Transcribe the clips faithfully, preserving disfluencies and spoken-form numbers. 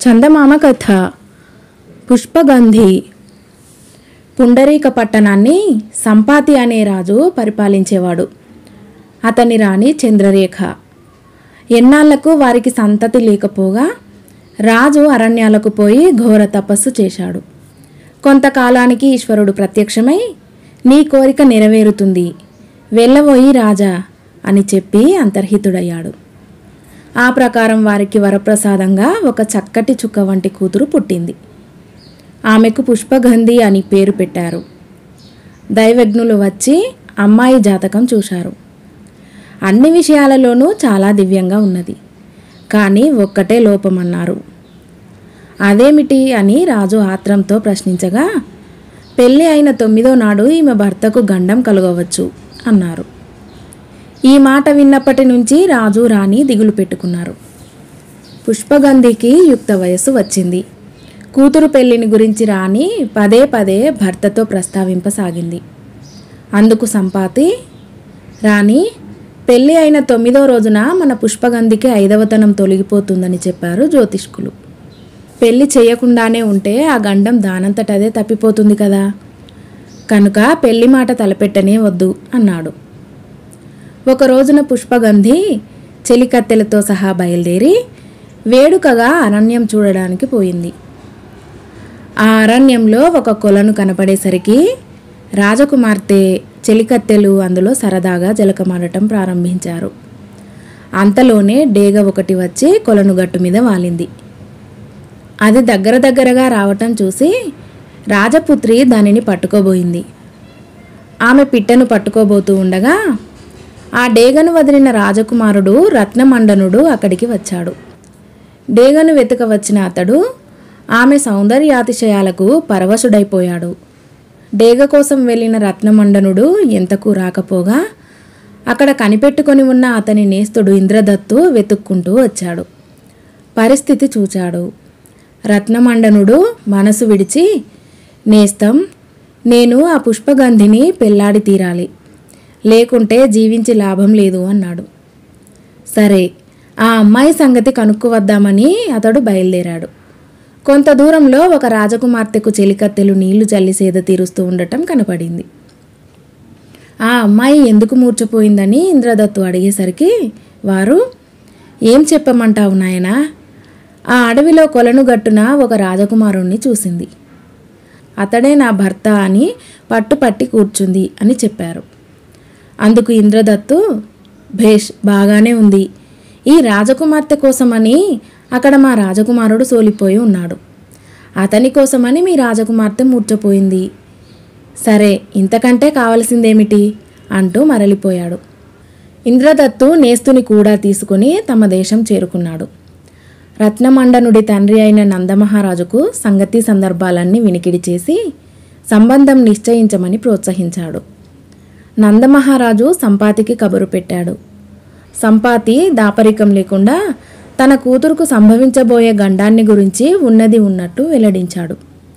చందమామ కథ. పుష్పగంధి. పుండరీక పట్టణాన్ని సంపాతి అనే రాజు పరిపాలించేవాడు. అతని రాణి చంద్రరేఖ. ఎన్నాళ్లకు వారికి సంతతి లేకపోగా రాజు అరణ్యాలకు పోయి ఘోర తపస్సు చేశాడు. కొంతకాలానికి ఈశ్వరుడు ప్రత్యక్షమై, నీ కోరిక నెరవేరుతుంది, వెళ్ళబోయి రాజా అని చెప్పి అంతర్హితుడయ్యాడు. ఆ ప్రకారం వారికి వరప్రసాదంగా ఒక చక్కటి చుక్క వంటి కూతురు పుట్టింది. ఆమెకు పుష్పగంధి అని పేరు పెట్టారు. దైవజ్ఞులు వచ్చి అమ్మాయి జాతకం చూశారు. అన్ని విషయాలలోనూ చాలా దివ్యంగా ఉన్నది, కానీ ఒక్కటే లోపమన్నారు. అదేమిటి అని రాజు ఆత్రంతో ప్రశ్నించగా, పెళ్ళి అయిన తొమ్మిదో నాడు ఈమె భర్తకు గండం కలగవచ్చు అన్నారు. ఈ మాట విన్నప్పటి నుంచి రాజు రాణి దిగులు పెట్టుకున్నారు. పుష్పగంధికి యుక్త వయస్సు వచ్చింది. కూతురు పెళ్లిని గురించి రాణి పదే పదే భర్తతో ప్రస్తావింపసాగింది. అందుకు సంపాతి, రాణి, పెళ్ళి అయిన తొమ్మిదో రోజున మన పుష్పగంధికి ఐదవతనం తొలగిపోతుందని చెప్పారు జ్యోతిష్కులు. పెళ్లి చేయకుండానే ఉంటే ఆ గండం దానంతటదే తప్పిపోతుంది కదా, కనుక పెళ్లి మాట తలపెట్టనే వద్దు అన్నాడు. ఒక రోజున పుష్పగంధి చెలికత్తెలతో సహా బయలుదేరి వేడుకగా అరణ్యం చూడడానికి పోయింది. ఆ అరణ్యంలో ఒక కొలను కనపడేసరికి రాజకుమార్తె చెలికత్తెలు అందులో సరదాగా జలకమాడటం ప్రారంభించారు. అంతలోనే డేగ ఒకటి వచ్చి కొలను గట్టు మీద వాలింది. అది దగ్గర దగ్గరగా రావటం చూసి రాజపుత్రి దానిని పట్టుకోబోయింది. ఆమె పిట్టను పట్టుకోబోతూ ఉండగా ఆ డేగను వదిలిన రాజకుమారుడు రత్నమండనుడు అక్కడికి వచ్చాడు. డేగను వెతుక వచ్చిన అతడు ఆమె సౌందర్యాతిశయాలకు పరవశుడైపోయాడు. డేగ కోసం వెళ్ళిన రత్నమండనుడు ఎంతకు రాకపోగా అక్కడ కనిపెట్టుకొని ఉన్న అతని నేస్తుడు ఇంద్రదత్తు వెతుక్కుంటూ వచ్చాడు. పరిస్థితి చూచాడు. రత్నమండనుడు మనసు విడిచి, నేస్తం, నేను ఆ పుష్పగంధిని పెళ్లాడి తీరాలి, లేకుంటే జీవించి లాభం లేదు అన్నాడు. సరే, ఆ అమ్మాయి సంగతి కనుక్కువద్దామని అతడు బయలుదేరాడు. కొంత దూరంలో ఒక రాజకుమార్తెకు చెలికత్తెలు నీళ్లు చల్లి సేద తీరుస్తూ ఉండటం కనపడింది. ఆ అమ్మాయి ఎందుకు మూర్చపోయిందని ఇంద్రదత్తు అడిగేసరికి వారు, ఏం చెప్పమంటావు నాయనా, ఆ అడవిలో కొలను గట్టున ఒక రాజకుమారుణ్ణి చూసింది, అతడే నా భర్త అని పట్టుపట్టి కూర్చుంది అని చెప్పారు. అందుకు ఇంద్రదత్తు, భేష్, బాగానే ఉంది, ఈ రాజకుమార్తె కోసమని అక్కడ మా రాజకుమారుడు సోలిపోయి ఉన్నాడు, అతని కోసమని మీ రాజకుమార్తె మూర్చపోయింది, సరే ఇంతకంటే కావలసిందేమిటి అంటూ మరలిపోయాడు. ఇంద్రదత్తు నేస్తుని కూడా తీసుకుని తమ దేశం చేరుకున్నాడు. రత్నమండనుడి తండ్రి అయిన నందమహారాజుకు సంగతి సందర్భాలన్నీ వినికిడి చేసి సంబంధం నిశ్చయించమని ప్రోత్సహించాడు. నందమహారాజు సంపాతికి కబురు పెట్టాడు. సంపాతి దాపరికం లేకుండా తన కూతురుకు సంభవించబోయే గండాన్ని గురించి ఉన్నది ఉన్నట్టు వెల్లడించాడు.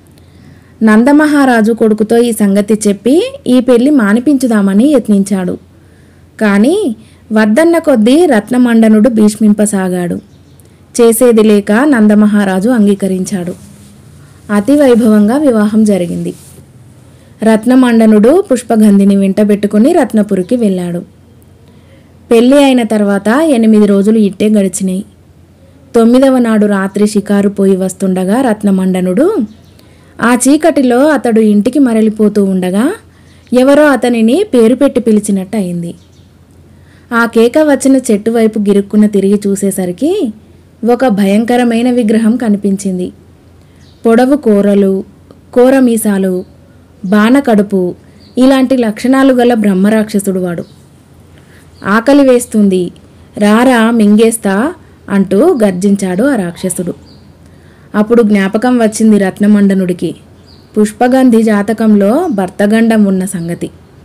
నందమహారాజు కొడుకుతో ఈ సంగతి చెప్పి ఈ పెళ్లి మానిపించుదామని యత్నించాడు. కానీ వద్దన్న కొద్దీ రత్నమండనుడు భీష్మింపసాగాడు. చేసేది లేక నందమహారాజు అంగీకరించాడు. అతి వైభవంగా వివాహం జరిగింది. రత్నమండనుడు పుష్పగంధిని వెంటబెట్టుకుని రత్నపురికి వెళ్ళాడు. పెళ్ళి అయిన తర్వాత ఎనిమిది రోజులు ఇట్టే గడిచినాయి. తొమ్మిదవ నాడు రాత్రి షికారు పోయి వస్తుండగా రత్నమండనుడు ఆ చీకటిలో అతడు ఇంటికి మరలిపోతూ ఉండగా ఎవరో అతనిని పేరు పెట్టి పిలిచినట్టు అయింది. ఆ కేక వచ్చిన చెట్టు వైపు గిరుక్కున తిరిగి చూసేసరికి ఒక భయంకరమైన విగ్రహం కనిపించింది. పొడవు కూరలు, కోరమీసాలు, బాణకడుపు ఇలాంటి లక్షణాలు గల బ్రహ్మరాక్షసుడు వాడు. ఆకలి వేస్తుంది, రారా మింగేస్తా అంటూ గర్జించాడు ఆ రాక్షసుడు. అప్పుడు జ్ఞాపకం వచ్చింది రత్నమండనుడికి పుష్పగంధి జాతకంలో భర్తగండం ఉన్న సంగతి.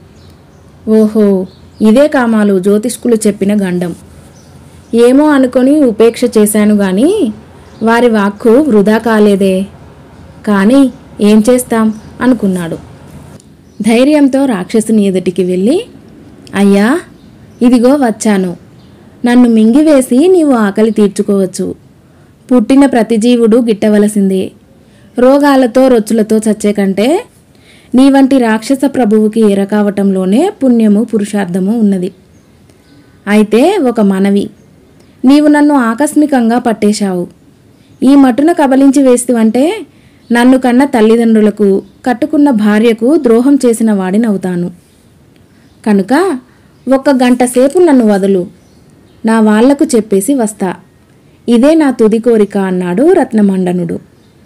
ఓహో, ఇదే కామాలు జ్యోతిష్కులు చెప్పిన గండం. ఏమో అనుకొని ఉపేక్ష చేశాను గాని వారి వాక్కు వృధా కాలేదే, కానీ ఏం చేస్తాం అనుకున్నాడు. ధైర్యంతో రాక్షసుని ఎదుటికి వెళ్ళి, అయ్యా, ఇదిగో వచ్చాను, నన్ను మింగివేసి నీవు ఆకలి తీర్చుకోవచ్చు, పుట్టిన ప్రతి జీవుడు గిట్టవలసిందే. రోగాలతో రొచ్చులతో చచ్చే కంటే నీ వంటి రాక్షస ప్రభువుకి ఎరకావటంలోనే పుణ్యము పురుషార్థము ఉన్నది. అయితే ఒక మనవి, నీవు నన్ను ఆకస్మికంగా పట్టేశావు. ఈ మటున కబలించి వేస్తువంటే నన్ను కన్న తల్లిదండ్రులకు, కట్టుకున్న భార్యకు ద్రోహం చేసిన వాడినవుతాను. కనుక ఒక్క గంట సేపు నన్ను వదులు, నా వాళ్లకు చెప్పేసి వస్తా. ఇదే నా తుది కోరిక అన్నాడు రత్నమండనుడు.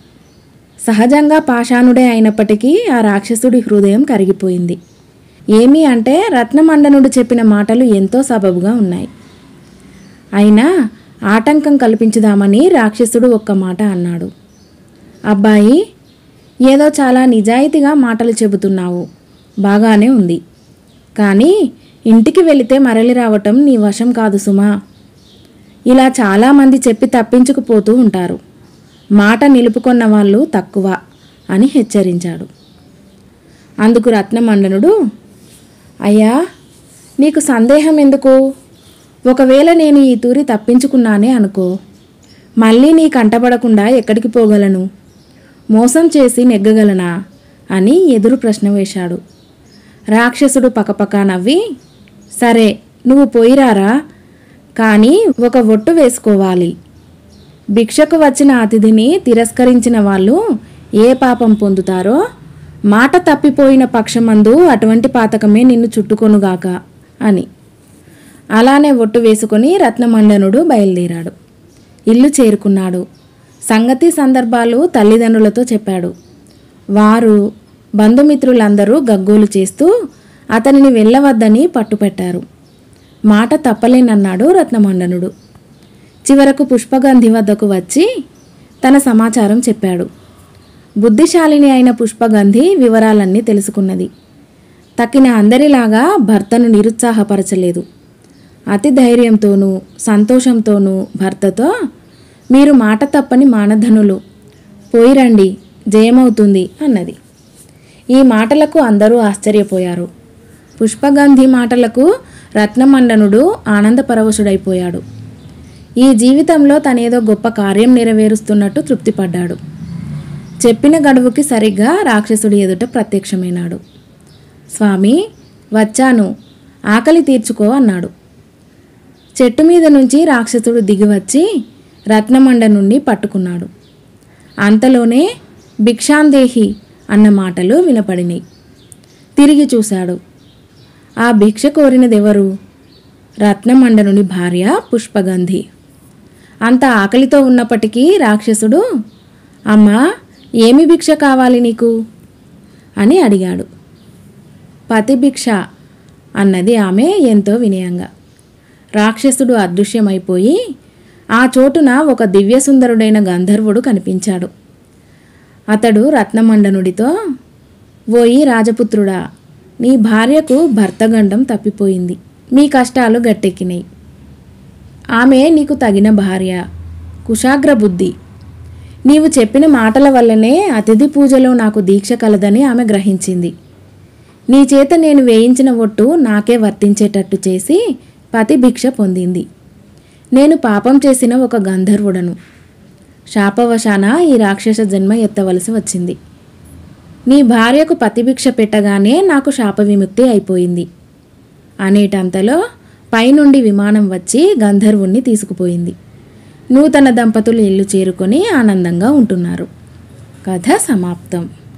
సహజంగా పాషాణుడే అయినప్పటికీ ఆ రాక్షసుడి హృదయం కరిగిపోయింది. ఏమీ అంటే రత్నమండనుడు చెప్పిన మాటలు ఎంతో సబబుగా ఉన్నాయి. అయినా ఆటంకం కల్పించుదామని రాక్షసుడు ఒక్క మాట అన్నాడు. అబ్బాయి, ఏదో చాలా నిజాయితీగా మాటలు చెబుతున్నావు, బాగానే ఉంది. కానీ ఇంటికి వెళితే మరలి రావటం నీ వశం కాదు సుమా. ఇలా చాలామంది చెప్పి తప్పించుకుపోతూ ఉంటారు. మాట నిలుపుకొన్న వాళ్ళు తక్కువ అని హెచ్చరించాడు. అందుకు రత్నమండనుడు, అయ్యా, నీకు సందేహం ఎందుకు? ఒకవేళ నేను ఈ తూరి తప్పించుకున్నానే అనుకో, మళ్ళీ నీ కంటపడకుండా ఎక్కడికి పోగలను? మోసం చేసి నెగ్గగలనా అని ఎదురు ప్రశ్న వేశాడు. రాక్షసుడు పకపక నవ్వి, సరే నువ్వు పోయిరారా, కానీ ఒక ఒట్టు వేసుకోవాలి. భిక్షకు వచ్చిన అతిథిని తిరస్కరించిన వాళ్ళు ఏ పాపం పొందుతారో మాట తప్పిపోయిన పక్షమందు అటువంటి పాతకమే నిన్ను చుట్టుకొనుగాక అని. అలానే ఒట్టు వేసుకొని రత్నమండనుడు బయలుదేరాడు. ఇల్లు చేరుకున్నాడు. సంగతి సందర్భాలు తల్లిదండ్రులతో చెప్పాడు. వారు, బంధుమిత్రులందరూ గగ్గోలు చేస్తూ అతనిని వెళ్ళవద్దని పట్టుపెట్టారు. మాట తప్పలేనన్నాడు రత్నమండనుడు. చివరకు పుష్పగంధి వద్దకు వచ్చి తన సమాచారం చెప్పాడు. బుద్ధిశాలిని అయిన పుష్పగంధి వివరాలన్నీ తెలుసుకున్నది. తక్కిన అందరిలాగా భర్తను నిరుత్సాహపరచలేదు. అతి ధైర్యంతోనూ సంతోషంతోనూ భర్తతో, మీరు మాట తప్పని మానధనులు, పోయిరండి, జయమవుతుంది అన్నది. ఈ మాటలకు అందరూ ఆశ్చర్యపోయారు. పుష్పగంధి మాటలకు రత్నమండనుడు ఆనందపరవశుడైపోయాడు. ఈ జీవితంలో తనేదో గొప్ప కార్యం నెరవేరుస్తున్నట్టు తృప్తిపడ్డాడు. చెప్పిన గడువుకి సరిగ్గా రాక్షసుడి ఎదుట ప్రత్యక్షమైనాడు. స్వామి, వచ్చాను, ఆకలి తీర్చుకో అన్నాడు. చెట్టు మీద నుంచి రాక్షసుడు దిగివచ్చి రత్నమండనుణ్ణి పట్టుకున్నాడు. అంతలోనే భిక్షాందేహి అన్న మాటలు వినపడినాయి. తిరిగి చూశాడు. ఆ భిక్ష కోరినదెవరు? రత్నమండనుని భార్య పుష్పగంధి. అంత ఆకలితో ఉన్నప్పటికీ రాక్షసుడు, అమ్మా, ఏమి భిక్ష కావాలి నీకు అని అడిగాడు. పతిభిక్ష అన్నది ఆమె ఎంతో వినయంగా. రాక్షసుడు అదృశ్యమైపోయి ఆ చోటున ఒక దివ్యసుందరుడైన గంధర్వుడు కనిపించాడు. అతడు రత్నమండనుడితో, ఓయి రాజపుత్రుడా, నీ భార్యకు భర్తగండం తప్పిపోయింది, మీ కష్టాలు గట్టెక్కినాయి. ఆమె నీకు తగిన భార్య, కుశాగ్ర బుద్ధి. నీవు చెప్పిన మాటల వల్లనే అతిథి పూజలో నాకు దీక్ష కలదని ఆమె గ్రహించింది. నీ చేత నేను వేయించిన ఒట్టు నాకే వర్తించేటట్టు చేసి పతి భిక్ష పొందింది. నేను పాపం చేసిన ఒక గంధర్వుడను. శాపవశాన ఈ రాక్షస జన్మ ఎత్తవలసి వచ్చింది. నీ భార్యకు పతిభిక్ష పెట్టగానే నాకు శాప విముక్తి అయిపోయింది అనేటంతలో పైనుండి విమానం వచ్చి గంధర్వుణ్ణి తీసుకుపోయింది. నూతన దంపతులు ఇల్లు చేరుకొని ఆనందంగా ఉంటున్నారు. కథ సమాప్తం.